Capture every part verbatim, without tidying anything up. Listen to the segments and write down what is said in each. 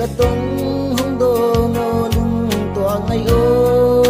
tung hung đô ngô lung tua ngày ô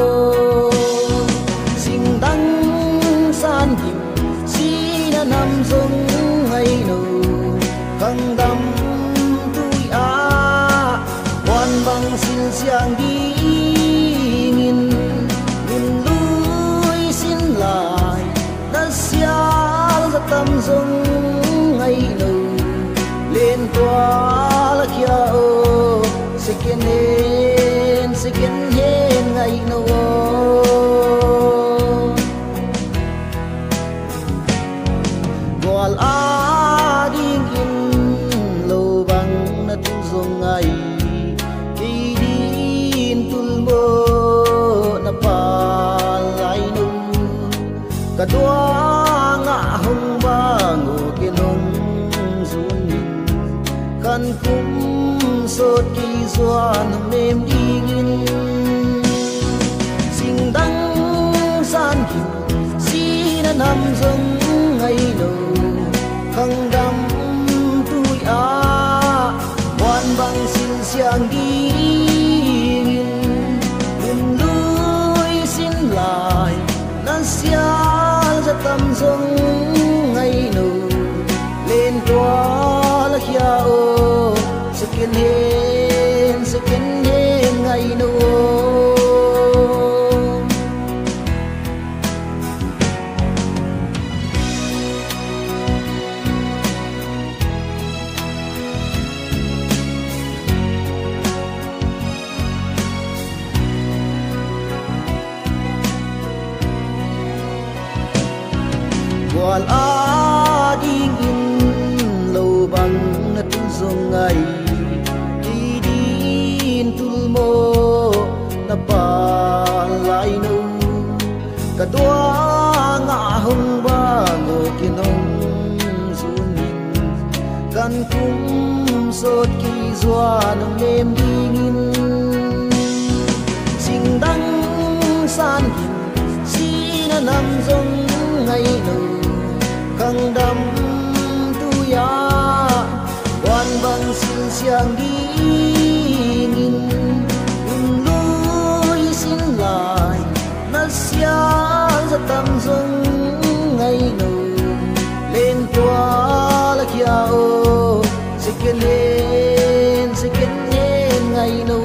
sinh đăng san dịp si na nam dung ngày nụ khăng đâm tui á quan bằng xin xiang đi nghìn nghìn lui xin lại đã xiao ra tâm dung ngày nụ lên toa là kia ô second hand second hand ngày nụ goal a ding in lo bang na tu zong ngày ki din tul mo na pa lai nu ka doa nga hong bang o kinong kan kum sot ki doa nong nem dingin sing dang san ki si na nam zong ngày lo khang dam tui a quan bang xin xiang dingin in lui xin lại nan sia ra tâm zong ngày lo lên toa là kia ô second hand second hand ngày nô goal a ding in lo bang na tu zong ngày ki din tul mo na pa lai nu ka doa nga hong ba ngo kinong zunin kan kum sot ki zwa nong nem dingin sing dang san si na nam zong ngày nu khang đâm tu ya quan bang xin xiang đi nghìn nghìn lui xin lại na sia ra tâm dung ngày nụ lên toa là kia ô second hand second hand ngày nụ